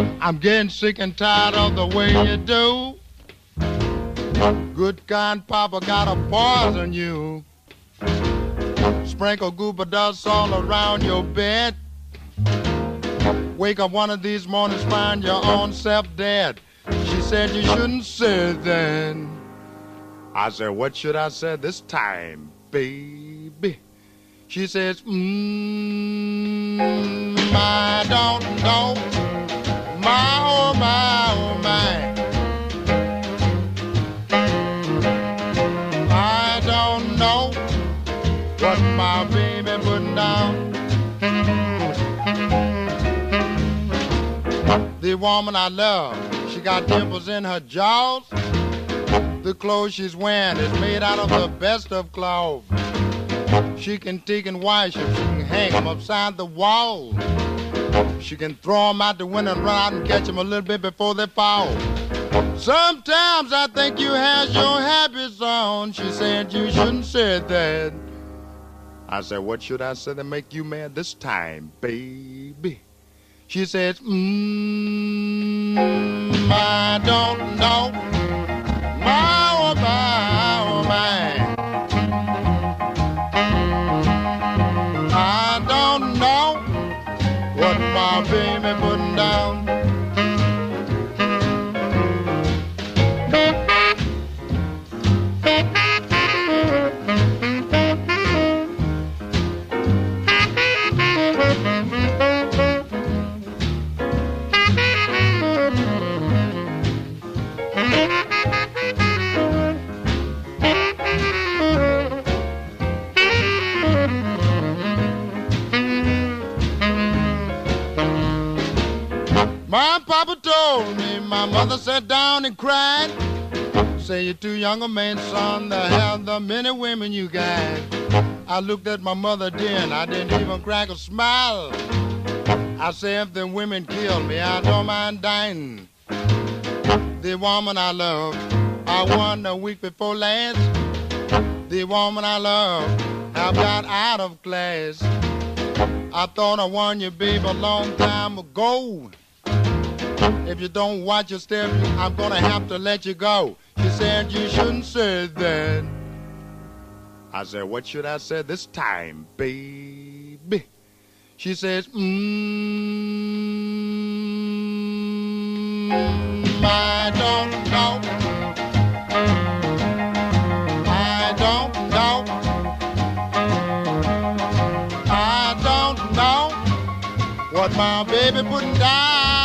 I'm getting sick and tired of the way you do. Good kind papa gotta poison you. Sprinkle goober dust all around your bed. Wake up one of these mornings, find your own self dead. She said you shouldn't say that. I said, what should I say this time, baby? She says, I don't know. My, oh my, oh my. I don't know what my baby putting down. The woman I love, she got dimples in her jaws. The clothes she's wearing is made out of the best of clothes. She can take and wash them, she can hang them upside the wall. She can throw them out the window and run out and catch them a little bit before they fall. Sometimes I think you has your habits on. She said you shouldn't say that. I said, what should I say to make you mad this time, baby? She says, I don't know. My, oh my, oh my. I don't know what my baby putting down. My papa told me, my mother sat down and cried. Say you're too young a man, son, to have the many women you got. I looked at my mother then, I didn't even crack a smile. I say if the women kill me, I don't mind dying. The woman I love, I won a week before last. The woman I love, I got out of class. I thought I won you, babe, a long time ago. If you don't watch your step, I'm gonna have to let you go. She said you shouldn't say that. I said, what should I say this time, baby? She says, I don't know. I don't know. I don't know what my baby putting down.